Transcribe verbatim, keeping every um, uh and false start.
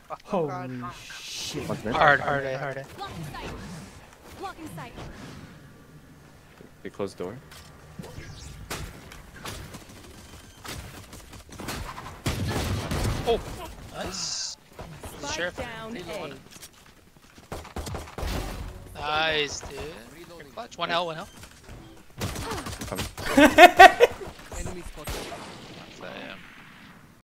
Oh, Holy God. shit. Hard, hard, hard, hard. Blocking sight. Blocking sight. They closed door. Oh, nice. Spike Sure. down A. Nice, dude. Clutch. One L, one L. Coming. Enemy spotted.